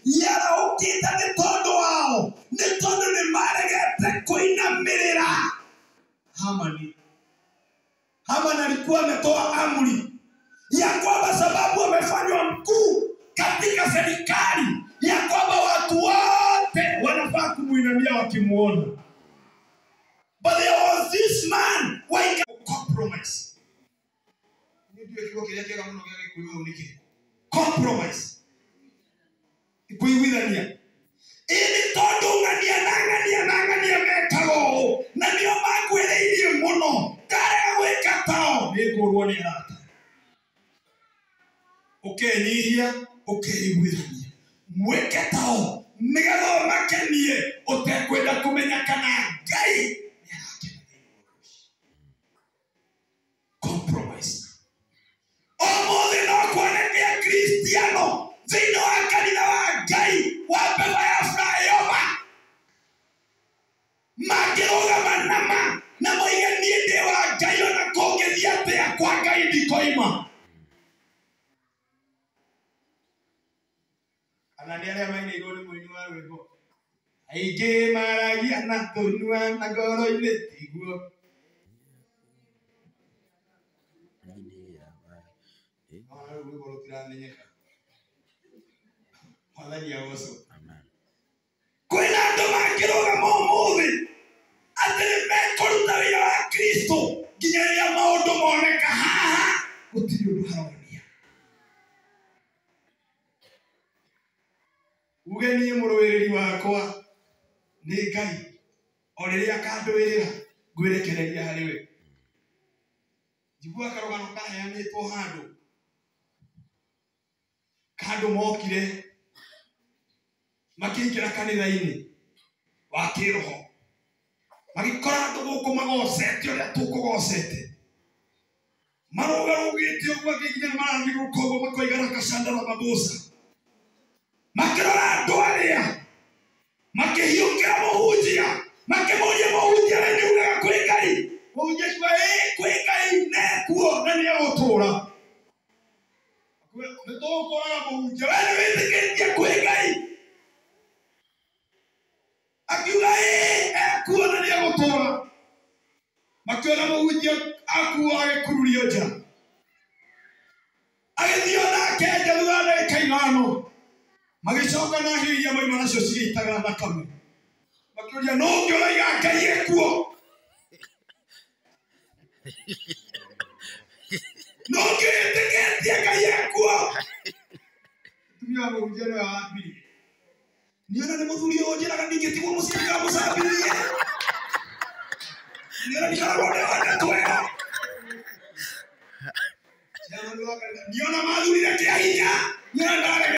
yaraukita ni tondu wao, ni tondu ni maregete kuinamirira Hamani. Hamani alikuwa ametoa amri ya kwamba sababu wamefanywa mkuu katika serikali ya kwamba watu wote wanafaa kumuinamia wakimuona. But there was this man who compromise. Compromise. Kuiwidhania. Ili tondu ngania mekalo na ndio makweleithie muno kare wekatao nigurwo ni rata. Ukenyihia ukeiwidhania mwekatao nigatho makenie utekwenda kumenya kana Ngai compromise. Omothe no kuonekea Kristiano thĩinĩ wa kanitha wa Ngai wa PEFA ya Flyover makĩrũgama nama na moiganie ndĩ wa Ngai ona kũngĩthiĩ atĩa kwa Ngai ndikoima. Ana nĩ arĩa mainĩirwo nĩ mũini wa rwĩmbo aingĩ maragia na tũnua na ngoro-inĩ tiguo. Kwĩna andũ mangĩrũgama ũmũthĩ atĩ nĩmekũruta wĩra wa Kristo nginya rĩrĩa maũndũ moneka haha gũtirĩ ũndũ haronia. Uge niĩ mũrũĩrĩri wakwa nĩ Ngai o rĩrĩa akandũĩrĩra ngwĩrekereria harĩ we. Njiguaga karũgano kaheanĩtwo handũ mokire makĩingĩra kanitha-inĩ wa kĩroho magĩkora andũ gũkũ magocete ũrĩa tũkũgocete marũgarũgĩte ũguo nginya marathiũrũrũka ũguo makoigana kacandara maboca makĩrora andũ arĩa makĩhiũkĩra mũhunjia makĩmũria mũhunjia we nĩugaga kwĩ Ngai. Mũhunjia akiuga kwĩ Ngai nekuo na nĩegũtũũra. Nĩtũgũkũraga mũhunjia we nĩwĩtĩkĩtie kwĩ Ngai. Akiuga ekuo na nĩegũtũũra. Makĩona mũhunjia akuo agĩkururio nja agĩthiĩ onake nja thutha wa ndagĩka ithano magĩcoka na hiũ iria moima nacio cigĩitaga thakame makĩũria no ũngĩ ũroiga Ngai ekuo? No ũngĩ wĩtĩkĩtie Ngai ekuo? Mũtumia wa mũhunjia nĩwe wambirie. Niĩ ona nĩ mũthuri ũyũ njĩraga ndingĩtigwo mũciĩ ndikamũcambĩrĩrie. Niĩ ona ndikoragwo ndĩonete wega. Niĩ ona mathurire kĩa hinya. Niĩ ona